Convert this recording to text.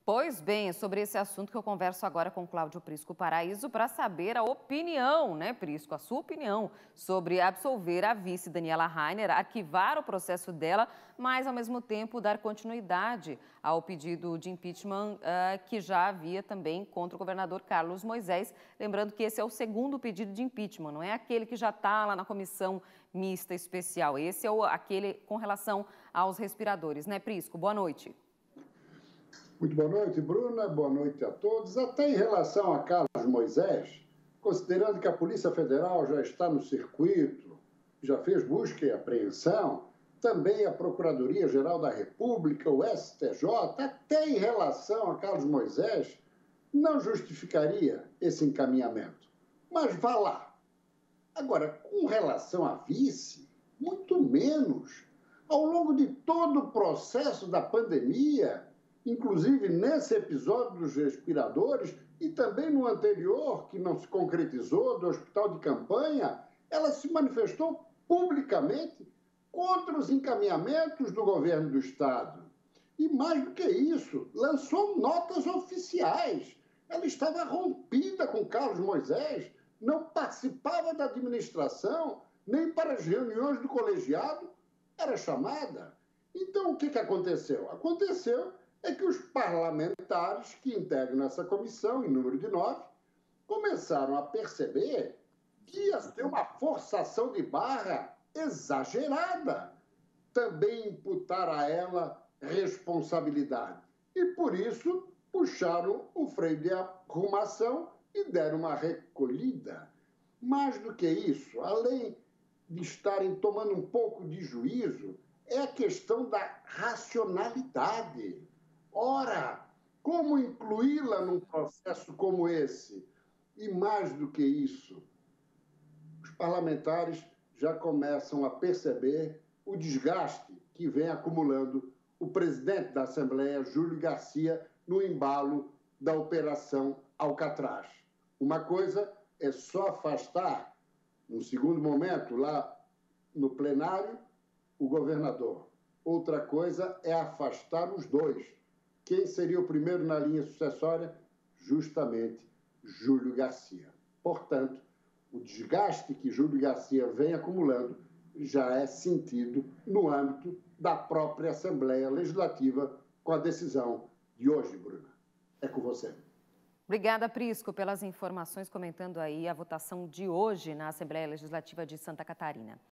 Pois bem, é sobre esse assunto que eu converso agora com Cláudio Prisco Paraíso para saber a opinião, né, Prisco, a sua opinião sobre absolver a vice Daniela Rainer, arquivar o processo dela, mas ao mesmo tempo dar continuidade ao pedido de impeachment que já havia também contra o governador Carlos Moisés. Lembrando que esse é o segundo pedido de impeachment, não é aquele que já está lá na comissão mista especial. Esse é aquele com relação aos respiradores, né, Prisco? Boa noite. Muito boa noite, Bruna. Boa noite a todos. Até em relação a Carlos Moisés, considerando que a Polícia Federal já está no circuito, já fez busca e apreensão, também a Procuradoria-Geral da República, o STJ, até em relação a Carlos Moisés, não justificaria esse encaminhamento. Mas vá lá. Agora, com relação à vice, muito menos. Ao longo de todo o processo da pandemia, inclusive nesse episódio dos respiradores e também no anterior, que não se concretizou, do hospital de campanha, ela se manifestou publicamente contra os encaminhamentos do governo do Estado. E mais do que isso, lançou notas oficiais. Ela estava rompida com Carlos Moisés, não participava da administração, nem para as reuniões do colegiado era chamada. Então, o que aconteceu? Aconteceu é que os parlamentares que integram essa comissão, em número de 9, começaram a perceber que ia ter uma forçação de barra exagerada. Também imputar a ela responsabilidade. E, por isso, puxaram o freio de arrumação e deram uma recolhida. Mais do que isso, além de estarem tomando um pouco de juízo, é a questão da racionalidade. Ora, como incluí-la num processo como esse? E mais do que isso, os parlamentares já começam a perceber o desgaste que vem acumulando o presidente da Assembleia, Júlio Garcia, no embalo da Operação Alcatraz. Uma coisa é só afastar, num segundo momento, lá no plenário, o governador. Outra coisa é afastar os dois. Quem seria o primeiro na linha sucessória? Justamente Júlio Garcia. Portanto, o desgaste que Júlio Garcia vem acumulando já é sentido no âmbito da própria Assembleia Legislativa com a decisão de hoje, Bruna. É com você. Obrigada, Prisco, pelas informações, comentando aí a votação de hoje na Assembleia Legislativa de Santa Catarina.